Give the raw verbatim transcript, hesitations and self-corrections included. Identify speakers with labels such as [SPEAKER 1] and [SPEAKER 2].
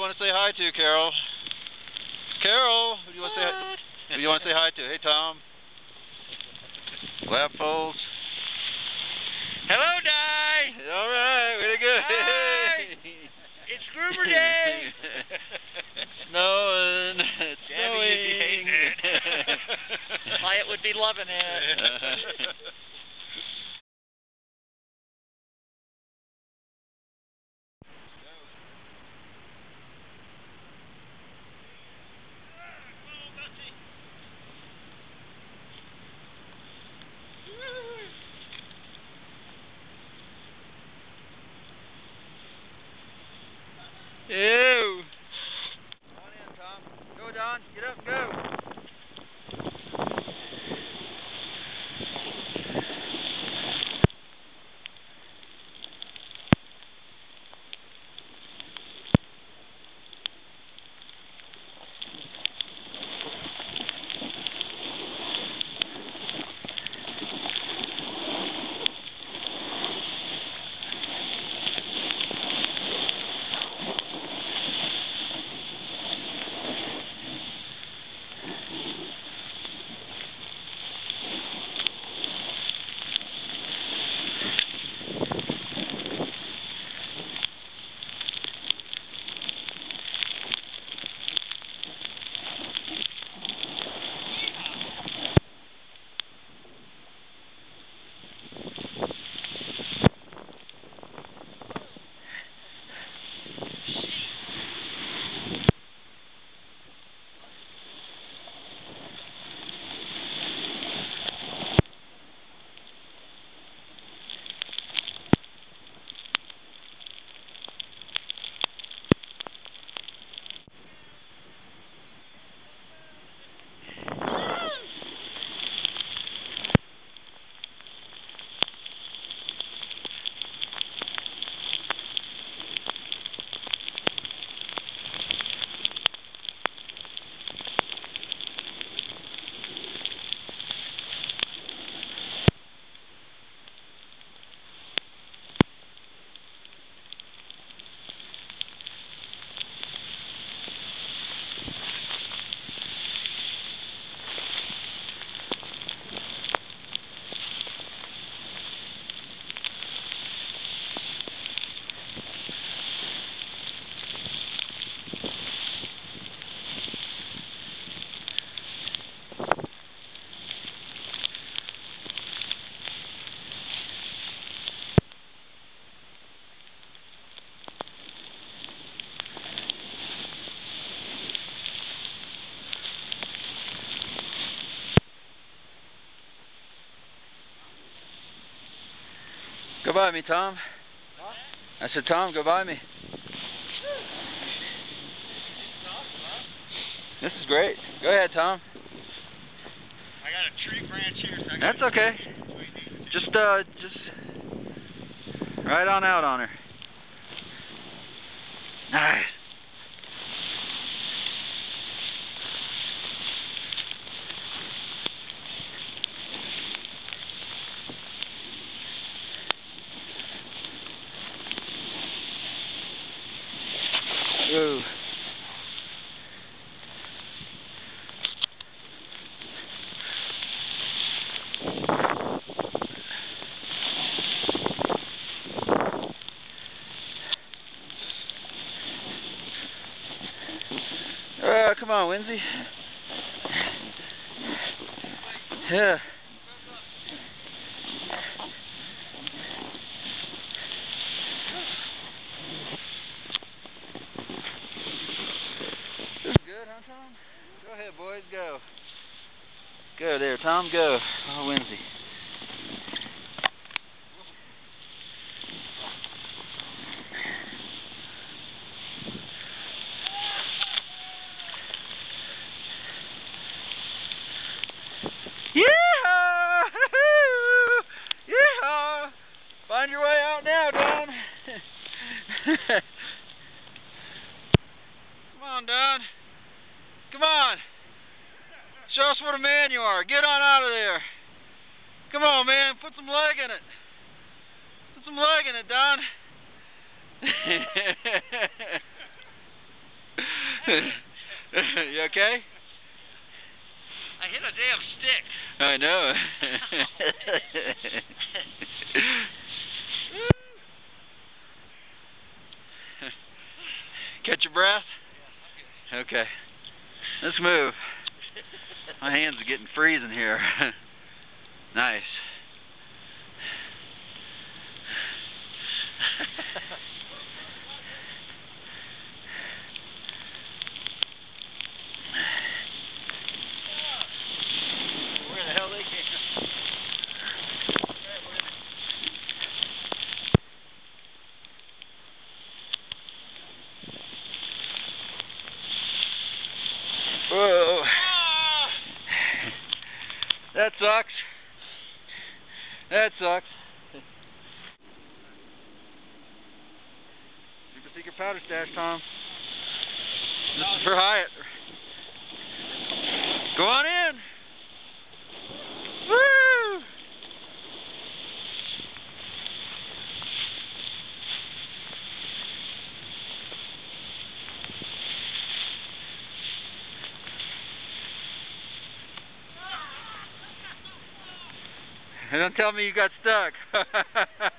[SPEAKER 1] want to say hi to, Carol? Carol, who do you want to say hi? Who do you want to say hi to? Hey, Tom. Lap folds.
[SPEAKER 2] Hello, Di.
[SPEAKER 1] All right, way to go.
[SPEAKER 2] Hi. It's Groomer Day.
[SPEAKER 1] Snowing. It's
[SPEAKER 2] Debbie
[SPEAKER 1] snowing.
[SPEAKER 2] would be hating it. Wyatt would be loving it.
[SPEAKER 1] Ew. Come on in, Tom. Go, Don. Get up and go. Go by me, Tom.
[SPEAKER 2] Huh?
[SPEAKER 1] I said, Tom, go by me. This is great. Go ahead, Tom.
[SPEAKER 2] I got a tree branch here. So I
[SPEAKER 1] That's okay. Just, uh, just right on out on her. Nice. Whoa. Uh, come on, Winsy. Yeah. This is good, huh, Tom? Go ahead, boys, go. Go there, Tom, go. Oh, Winsy. Yeah! Yeah! Find your way out now, Don. Come on, Don. Come on. Show us what a man you are. Get on out of there. Come on, man. Put some leg in it. Put some leg in it, Don. You okay?
[SPEAKER 2] I hit a damn stick.
[SPEAKER 1] I know. Catch your breath? Okay. Let's move. My hands are getting freezing here. Nice.
[SPEAKER 2] Where the hell they came from?
[SPEAKER 1] Whoa. That sucks. That sucks. Super secret powder stash, Tom. This is for Hyatt. Go on in. Woo! Don't tell me you got stuck.